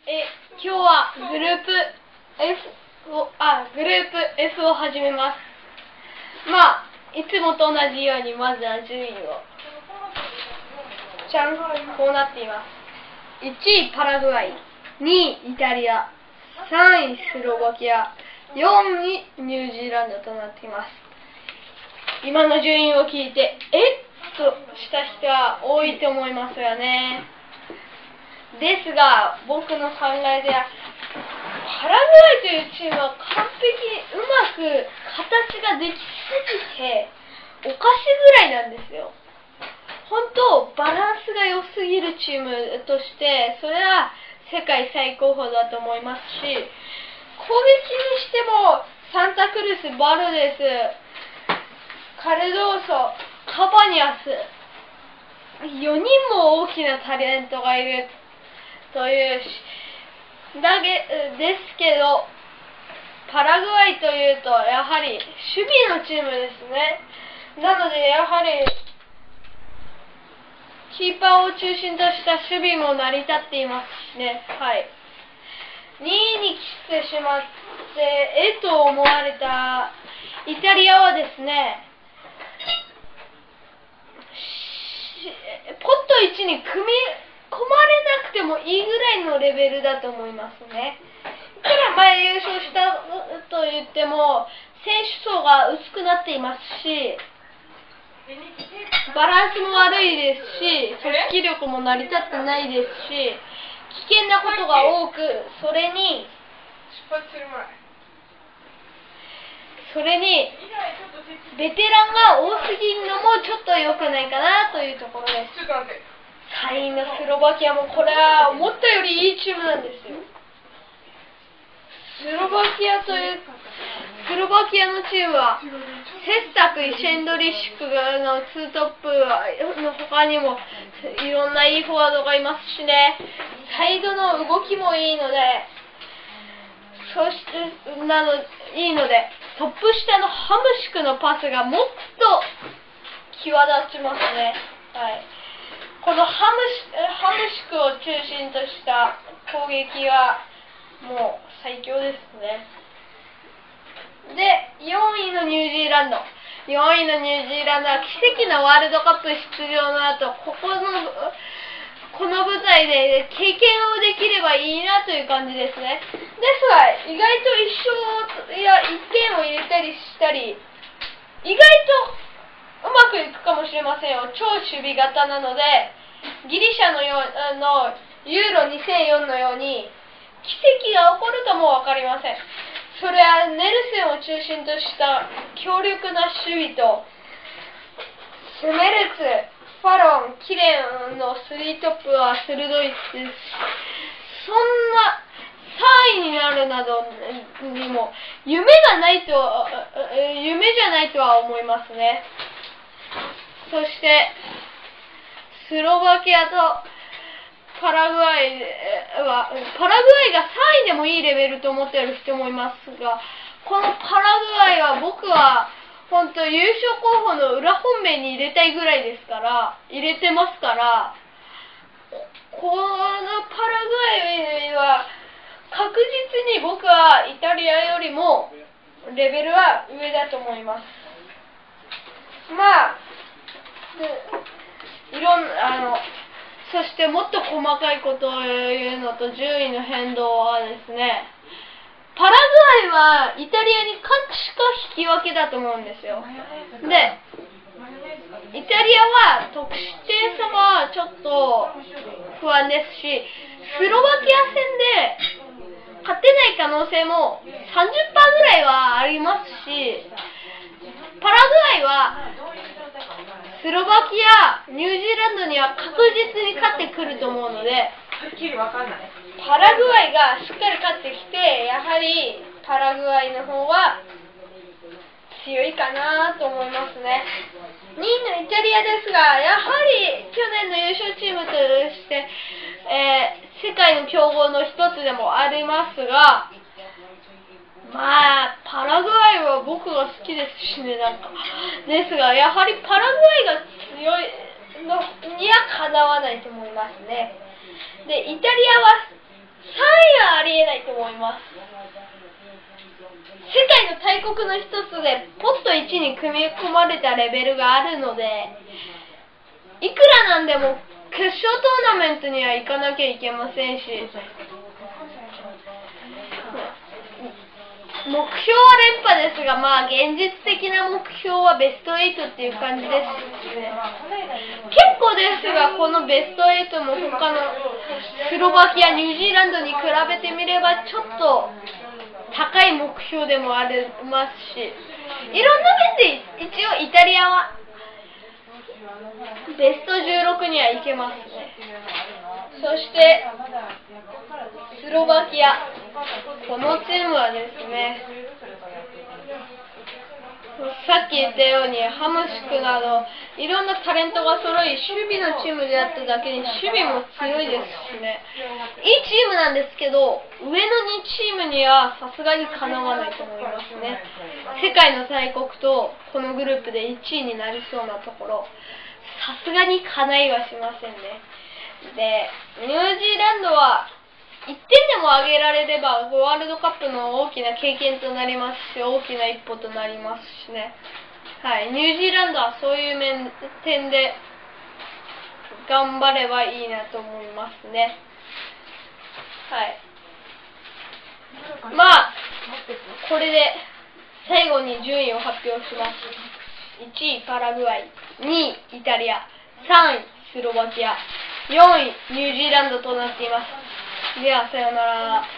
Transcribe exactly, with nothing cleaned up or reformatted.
え、今日はグループ F を、あ、グループ F を始めます。まあ、いつもと同じように、まずは順位を。じゃん、こうなっています。いちいパラグアイ、にいイタリア、さんいスロバキア、よんいニュージーランドとなっています。今の順位を聞いて、えっとした人は多いと思いますよね。ですが、僕の考えでは、パラグアイというチームは完璧にうまく形ができすぎて、おかしぐらいなんですよ。本当、バランスが良すぎるチームとして、それは世界最高峰だと思いますし、攻撃にしても、サンタクルス、バルデス、カルドーソ、カバニャス、よにんも大きなタレントがいるというだけですけど、パラグアイというとやはり守備のチームですね。なのでやはりキーパーを中心とした守備も成り立っていますしね。はい。にいに来てしまってえと思われたイタリアはですね、ポットいちに組み込まれなくてもいいぐらいのレベルだと思いますね。いくら前優勝したと言っても選手層が薄くなっていますし、バランスも悪いですし、組織力も成り立ってないですし、危険なことが多く、それにそれにベテランが多すぎるのもちょっと良くないかなというところです。さんいのスロバキアもこれは思ったよりいいチームなんですよ。スロバキアというスロバキアのチームはセスタク、イシェンドリシクのツートップの他にもいろんないいフォワードがいますしね、サイドの動きもいいので、そしてなのいいのでトップ下のハムシクのパスがもっと際立ちますね。はい。このハムシ、ハムシクを中心とした攻撃はもう最強ですね。で、よんいのニュージーランド。よんいのニュージーランドは奇跡のワールドカップ出場の後、ここの、この舞台で経験をできればいいなという感じですね。ですが、意外といっ勝やいってんを入れたりしたり、意外とうまくいくかもしれませんよ。超守備型なので、ギリシャのようのユーロにせんよんのように奇跡が起こるかも分かりません。それはネルセンを中心とした強力な守備と、スメルツ、ファロン、キレンのスリートップは鋭いです。そんなさんいになるなどにも夢がないと、夢じゃないとは思いますね。そしてスロバキアとパラグアイは、パラグアイがさんいでもいいレベルと思っている人もいますが、このパラグアイは僕は本当優勝候補の裏本命に入れたいぐらいですから、入れてますから、このパラグアイは確実に僕はイタリアよりもレベルは上だと思います。まあ、いろんな、あの、そしてもっと細かいことを言うのと順位の変動はですね、パラグアイはイタリアに勝つしか引き分けだと思うんですよ。で、イタリアは得失点差がちょっと不安ですし、スロバキア戦で勝てない可能性も さんじゅっパーセント ぐらいはありますし、パラグアイはスロバキア、ニュージーランドには確実に勝ってくると思うので、パラグアイがしっかり勝ってきて、やはりパラグアイの方は強いかなと思いますね。にいのイタリアですが、やはり去年の優勝チームとして、えー、世界の強豪の一つでもありますが、まあ、パラグアイは僕が好きですしね、なんか。ですが、やはりパラグアイが強いのにはかなわないと思いますね。で、イタリアはいはありえないと思います。世界の大国の一つでポットいちに組み込まれたレベルがあるので、いくらなんでも決勝トーナメントには行かなきゃいけませんし、目標は連覇ですが、まあ現実的な目標はベストエイトっていう感じですね。結構ですが、このベストエイトも他のスロバキア、ニュージーランドに比べてみればちょっと高い目標でもありますし、いろんな面で一応イタリアはベストじゅうろくには行けますね。そしてスロバキア、このチームはですね、さっき言ったようにハムシクなどいろんなタレントが揃い、守備のチームであっただけに守備も強いですしね、いいチームなんですけど、上のにチームにはさすがにかなわないと思いますね。世界の大国とこのグループでいちいになりそうなところ、さすがにかないはしませんね。で、ニュージーランドはいってんでも上げられればワールドカップの大きな経験となりますし、大きな一歩となりますしね。はい、ニュージーランドはそういう面点で頑張ればいいなと思いますね。はい。まあ、これで最後に順位を発表します。いちいパラグアイ、にいイタリア、さんいスロバキア、よんいニュージーランドとなっています。ではさようなら。